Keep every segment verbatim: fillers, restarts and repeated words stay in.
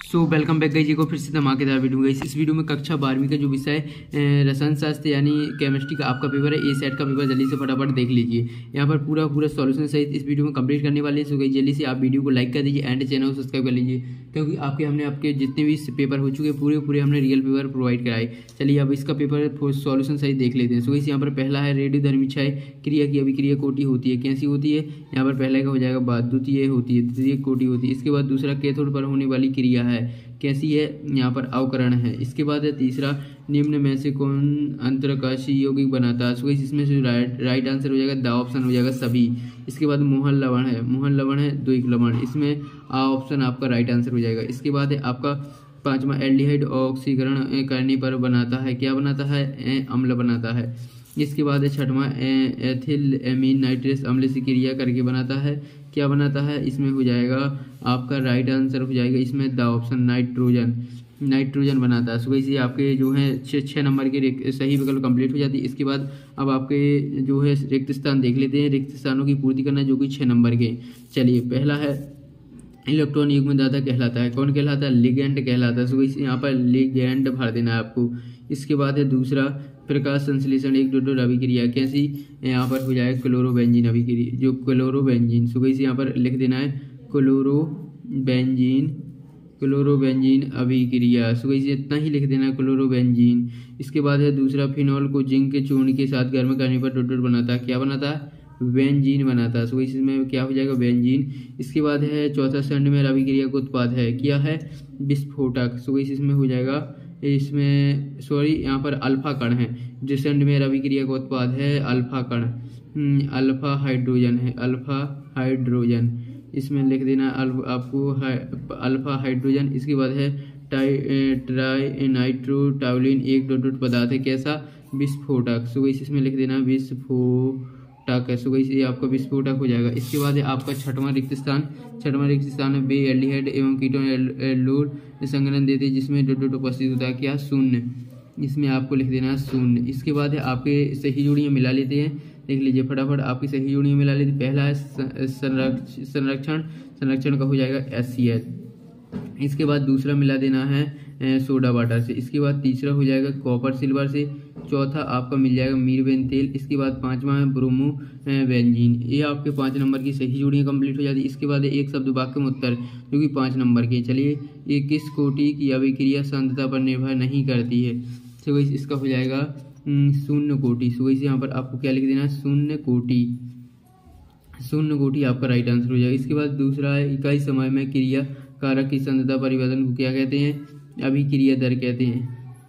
सो welcome back guys, जी को फिर से धमाकेदार वीडियो गाइस। इस वीडियो में कक्षा बारहवीं का जो विषय रसायन शास्त्र यानी केमिस्ट्री का आपका पेपर है, ए सेट का पेपर जल्दी से फटाफट देख लीजिए। यहाँ पर पूरा पूरा सॉल्यूशन सहित इस वीडियो में कंप्लीट करने वाले हैं। सो गाइस जल्दी से आप वीडियो को लाइक कर दीजिए एंड चैनल को सब्सक्राइब कर लीजिए, क्योंकि आपके हमने आपके जितने भी पेपर हो चुके पूरे पूरे हमने रियल पेपर प्रोवाइड कराए। चलिए अब इसका पेपर सॉल्यूशन सहित देख लेते हैं। सो गाइस यहाँ पर पहला है रेडियोधर्मी क्षय क्रिया की अभिक्रिया कोटि होती है, कैसी होती है। यहाँ पर पहले का हो जाएगा बात, द्वितीय होती है, तृतीय कोटि होती है। इसके बाद दूसरा कैथोड पर होने वाली क्रिया है, कैसी है, यहाँ पर अवकरण है। इसके बाद है तीसरा निम्न में से कौन अंतरकाशी यौगिक बनाता है। सो इसमें से राइट राइट आंसर हो जाएगा द ऑप्शन हो जाएगा सभी। इसके बाद मोहन लवण है, मोहन लवण है द्विक लवण, इसमें आ ऑप्शन आपका राइट आंसर हो जाएगा। इसके बाद है आपका पांचवा एल्डिहाइड ऑक्सीकरण करने पर बनाता है, क्या बनाता है, अम्ल बनाता है। इसके बाद है छठवां एथिल एमीन नाइट्रेस अम्ल से क्रिया करके बनाता है, क्या बनाता है, इसमें हो जाएगा आपका राइट आंसर हो जाएगा इसमें द ऑप्शन नाइट्रोजन, नाइट्रोजन बनाता है। सो इसी आपके जो है छः छः नंबर के सही विकल्प कंप्लीट हो जाती है। इसके बाद अब आपके जो है रिक्त स्थान देख लेते हैं, रिक्त स्थानों की पूर्ति करना जो कि छः नंबर के। चलिए पहला है इलेक्ट्रॉन युग्मदाता कहलाता है, कौन कहलाता है, लिगेंड कहलाता है। सो यहाँ पर लिगेंड भर देना है आपको। इसके बाद है दूसरा प्रकाश संश्लेषण एक डॉट अभिक्रिया, कैसी, यहाँ पर हो जाएगा क्लोरोबेंजीन अभिक्रिया, जो क्लोरोबेंजीन। सो गाइस यहाँ पर लिख देना है क्लोरोबेंजीन, क्लोरोबेंजीन अभिक्रिया। सो गाइस इतना ही लिख देना है क्लोरोबेंजीन। इसके बाद है दूसरा फिनॉल को जिंक के चूर्ण के साथ गर्म करने पर डॉट डॉट बनाता है, क्या बनाता है, बेंजीन बनाता है। सो इसमें क्या हो जाएगा, बेंजीन। इसके बाद है चौथा संडमेर अभिक्रिया का उत्पाद है, क्या है, विस्फोटक। सो इसमें हो जाएगा इसमें सॉरी यहाँ पर अल्फा कण है, जो संडमेर अभिक्रिया का उत्पाद है अल्फा कण, अल्फा हाइड्रोजन है, अल्फा हाइड्रोजन इसमें लिख देना आपको अल्फा हाइड्रोजन। इसके बाद है टाई ट्राई नाइट्रो टाउलिन एक डॉट डॉट पदार्थ है, कैसा, विस्फोटक। सो इसमें लिख देना विस्फोटक है। सो ये आपका विस्फोटक हो जाएगा। इसके बाद है आपका छठवां रिक्त स्थान, छठवां रिक्त स्थान है बे एल्डिहाइड एवं कीटोन एल्डोल संघनन देते हैं जिसमें डॉट डॉट उपस्थित होता है, क्या, शून्य। इसमें आपको लिख देना है शून्य। इसके बाद है आपके सही जोड़ियाँ मिला लेते हैं, देख लीजिए फटाफट आपकी सही जोड़ियाँ मिला लेते हैं। पहला है संरक्षण, संरक्षण का हो जाएगा एस सी एल। इसके बाद दूसरा मिला देना है सोडा वाटर से। इसके बाद तीसरा हो जाएगा कॉपर सिल्वर से। चौथा आपका मिल जाएगा मीरबेन तेल। इसके बाद पांचवा है ब्रोमो बेंजीन। ये आपके पाँच नंबर की सही जोड़ियाँ कंप्लीट हो जाती है। इसके बाद एक शब्द वाक्य में उत्तर जो कि पाँच नंबर के। चलिए ये किस कोटि की अभिक्रिया सांद्रता पर निर्भर नहीं करती है। तो इसका हो जाएगा शून्य कोटि। सो इसे यहाँ पर आपको क्या लिख देना है, शून्य कोटि, शून्य कोटि आपका राइट आंसर हो जाएगा। इसके बाद दूसरा है इकाई समय में क्रिया कारक की सांद्रता परिवर्तन को क्या कहते हैं, अभिक्रिया दर कहते हैं,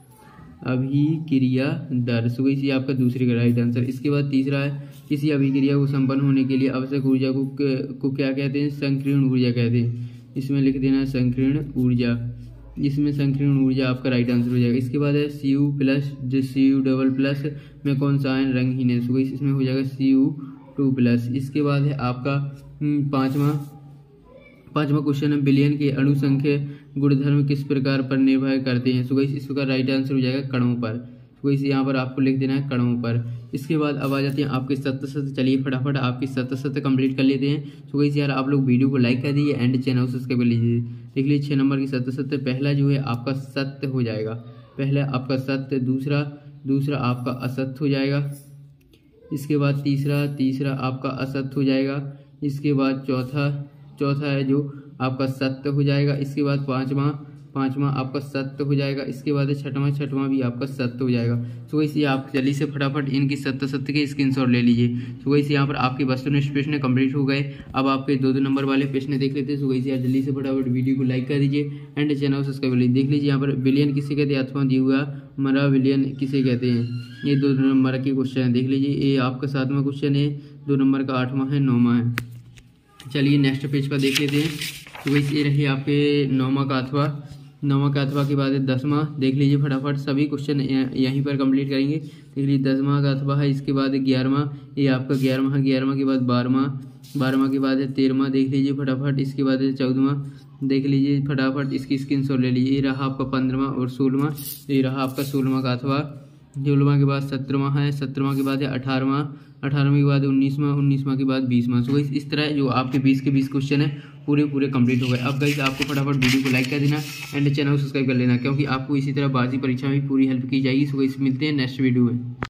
अभिक्रिया दर। सो इसी आपका दूसरे का राइट आंसर। इसके बाद तीसरा है किसी अभिक्रिया को संपन्न होने के लिए आवश्यक ऊर्जा को को क्या कहते हैं, संकीर्ण ऊर्जा कहते हैं। इसमें लिख देना है संकीर्ण ऊर्जा, इसमें संकीर्ण ऊर्जा आपका राइट आंसर हो जाएगा। इसके बाद है सी यू प्लस, जो सी यू डबल प्लस में कौन सा आयन रंगहीन है। सो इसमें हो जाएगा सी यू टू प्लस। इसके बाद है आपका पांचवा पांचवा क्वेश्चन है बिलियन के अणु संख्या गुणधर्म किस प्रकार पर निर्भर करते हैं। सो इस प्रकार राइट आंसर हो जाएगा कणों पर। सो इस यहाँ पर आपको लिख देना है कणों पर। इसके बाद अब आ जाते हैं आपके सत्य सत्य। चलिए फटाफट आपकी सत्य सत्य कंप्लीट कर लेते हैं। सो इस यार आप लोग वीडियो को लाइक कर दीजिए एंड चैनल सब्सक्राइब कर लीजिए। देख लीजिए छः नंबर की सत्य सत्य। पहला जो है आपका सत्य हो जाएगा, पहला आपका सत्य, दूसरा दूसरा आपका असत्य हो जाएगा। इसके बाद तीसरा तीसरा आपका असत्य हो जाएगा। इसके बाद चौथा चौथा है जो आपका सत्य हो जाएगा। इसके बाद पांचवा पांचवा आपका सत्य हो जाएगा। इसके बाद छठवां छठवां भी आपका सत्य हो जाएगा। सो इसी आप जल्दी से फटाफट इनकी सत्य सत्य के स्क्रीनशॉट ले लीजिए। सो इसी यहाँ पर आपके वस्तुनिष्ठ प्रश्न कंप्लीट हो गए। अब आपके दो दो नंबर वाले प्रश्न देख लेते हैं। सो इसी जल्दी से फटाफट वीडियो को लाइक कर दीजिए एंड चैनल सब्सक्राइब कर लीजिए। देख लीजिए यहाँ पर बिलियन किसे कहते हैं अथवा दिया हुआ मरा बिलियन किसे कहते हैं। ये दो नंबर के क्वेश्चन है, देख लीजिए। ये आपका सातवां क्वेश्चन है, दो नंबर का आठवां है, नौवां है। चलिए नेक्स्ट पेज पर देख लेते हैं। तो वैसे ये रही आपके नौवां का अथवा, नौवां का अथवा के बाद दसवां। देख लीजिए फटाफट सभी क्वेश्चन यहीं पर कंप्लीट करेंगे। देख लीजिए दसवां का अथवा है। इसके बाद ग्यारहवां, ये आपका ग्यारहवां है। ग्यारहवां के बाद बारहवां, बारहवां के बाद है तेरहवां। देख लीजिए फटाफट। इसके बाद है चौदहवां। देख लीजिए फटाफट इसकी स्क्रीनशॉट ले लीजिए। ये रहा आपका पंद्रहवां और सोलहवां। ये रहा आपका सोलहवां का अथवा। सोलहवां के बाद सत्रहवां है। सत्रहवां के बाद है अठारहवां। अठारहवीं के बाद उन्नीसवां, उन्नीसवां के बाद बीसवां। सो इस तरह जो आपके बीस के बीस क्वेश्चन है पूरे पूरे कंप्लीट हो गए। अब गाइस आपको फटाफट वीडियो को लाइक कर देना एंड चैनल को सब्सक्राइब कर लेना, क्योंकि आपको इसी तरह बाजी परीक्षा में पूरी हेल्प की जाएगी। सो गाइस मिलते हैं नेक्स्ट वीडियो में।